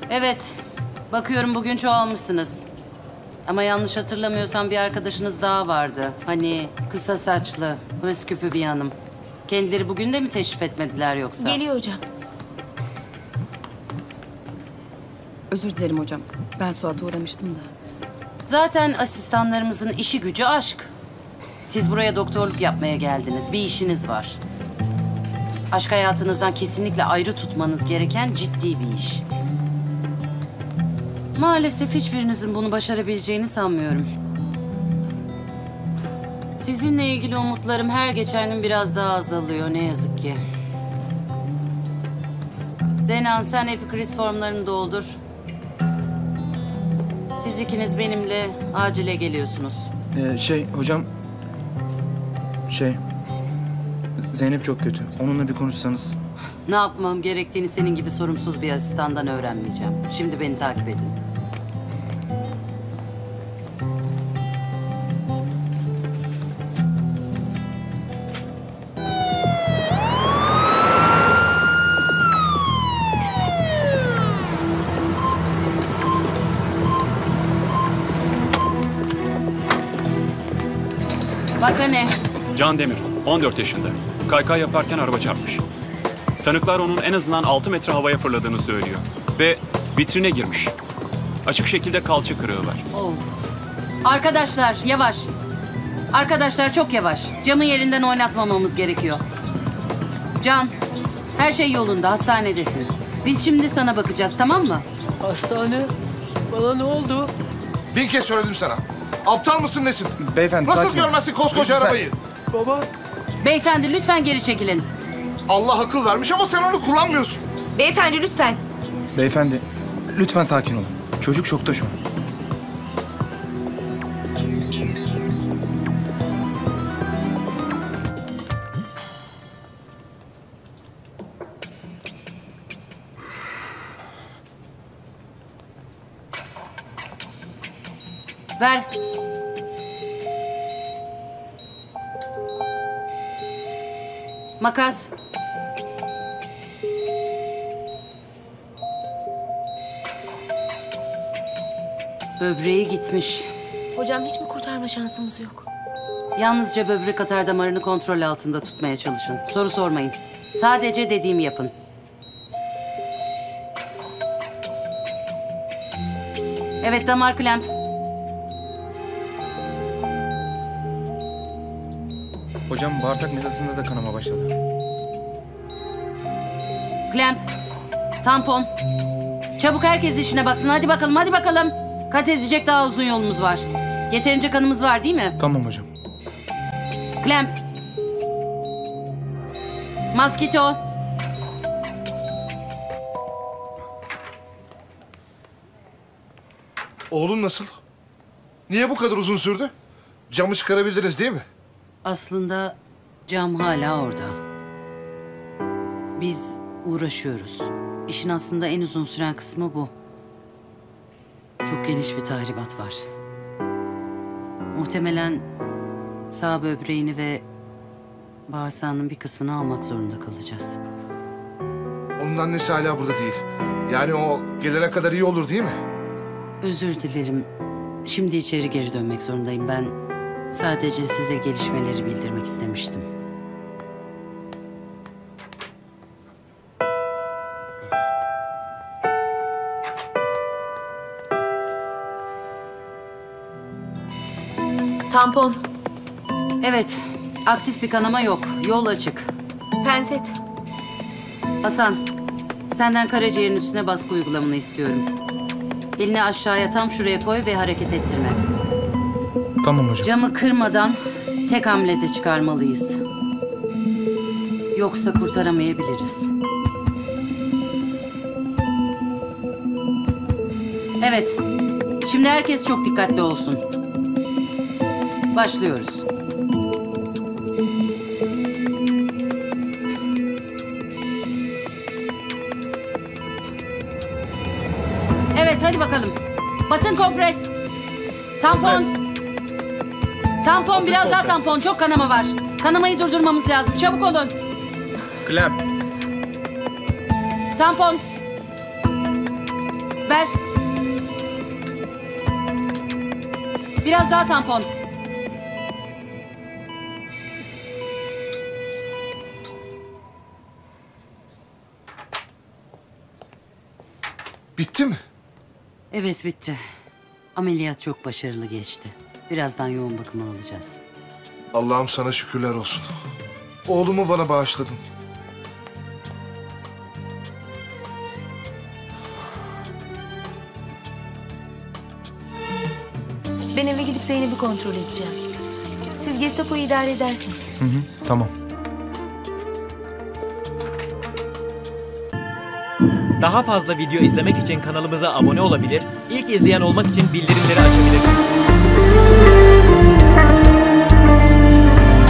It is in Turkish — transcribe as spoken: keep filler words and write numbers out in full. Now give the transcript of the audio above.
Evet, bakıyorum bugün çoğalmışsınız. Ama yanlış hatırlamıyorsam bir arkadaşınız daha vardı. Hani kısa saçlı, hırs küpü bir hanım. Kendileri bugün de mi teşrif etmediler yoksa? Geliyor hocam. Özür dilerim hocam. Ben Suat'a uğramıştım da. Zaten asistanlarımızın işi gücü aşk. Siz buraya doktorluk yapmaya geldiniz. Bir işiniz var. Aşk hayatınızdan kesinlikle ayrı tutmanız gereken ciddi bir iş. Maalesef hiçbirinizin bunu başarabileceğini sanmıyorum. Sizinle ilgili umutlarım her geçen gün biraz daha azalıyor ne yazık ki. Zenan, sen epikriz formlarını doldur. Siz ikiniz benimle acile geliyorsunuz. Ee, şey hocam... Şey... Zeynep çok kötü. Onunla bir konuşsanız. Ne yapmam gerektiğini senin gibi sorumsuz bir asistandan öğrenmeyeceğim. Şimdi beni takip edin. Bak ne? Can Demir, on dört yaşında. Kaykay yaparken araba çarpmış. Tanıklar onun en azından altı metre havaya fırladığını söylüyor. Ve vitrine girmiş. Açık şekilde kalça kırığı var. Oh. Arkadaşlar yavaş. Arkadaşlar çok yavaş. Camı yerinden oynatmamamız gerekiyor. Can, her şey yolunda, hastanedesin. Biz şimdi sana bakacağız, tamam mı? Hastane? Bana ne oldu? Bin kez söyledim sana. Aptal mısın nesin? Beyefendi Nasıl sakin. görmezsin koskoca Lütfen. arabayı? Baba. Beyefendi lütfen geri çekilin. Allah akıl vermiş ama sen onu kullanmıyorsun. Beyefendi lütfen. Beyefendi lütfen sakin olun. Çocuk şokta şu an. Ver. Makas. Böbreği gitmiş. Hocam hiç mi kurtarma şansımız yok? Yalnızca böbrek atar damarını kontrol altında tutmaya çalışın. Soru sormayın. Sadece dediğimi yapın. Evet, damar klemp. Hocam bağırsak mezasında da kanama başladı. Klemp. Tampon. Çabuk herkes işine baksın. Hadi bakalım, hadi bakalım. Kat edecek daha uzun yolumuz var. Yeterince kanımız var değil mi? Tamam hocam. Klemp. Maskito. Oğlum nasıl? Niye bu kadar uzun sürdü? Camı çıkarabildiniz değil mi? Aslında cam hala orada. Biz uğraşıyoruz. İşin aslında en uzun süren kısmı bu. Çok geniş bir tahribat var. Muhtemelen sağ böbreğini ve bağırsağının bir kısmını almak zorunda kalacağız. Onun annesi hala burada değil. Yani o gelene kadar iyi olur değil mi? Özür dilerim. Şimdi içeri geri dönmek zorundayım. Ben sadece size gelişmeleri bildirmek istemiştim. Tampon, Evet, aktif bir kanama yok. Yol açık. penset. Hasan, senden karaciğerin üstüne baskı uygulamanı istiyorum. Elini aşağıya tam şuraya koy ve hareket ettirme. Tamam hocam. Camı kırmadan tek hamlede çıkarmalıyız. Yoksa kurtaramayabiliriz. Evet, şimdi herkes çok dikkatli olsun. Başlıyoruz. Evet, hadi bakalım. Batın kompres. Tampon. Tampon, biraz daha tampon. Çok kanama var. Kanamayı durdurmamız lazım. Çabuk olun. Klemp. Tampon. Ver. Biraz daha tampon. Bitti mi? Evet bitti. Ameliyat çok başarılı geçti. Birazdan yoğun bakıma alacağız. Allah'ım sana şükürler olsun. Oğlumu bana bağışladın. Ben eve gidip Zeynep'i kontrol edeceğim. Siz Gestapo'yu idare edersiniz. Hı hı, tamam. Daha fazla video izlemek için kanalımıza abone olabilir, ilk izleyen olmak için bildirimleri açabilirsiniz.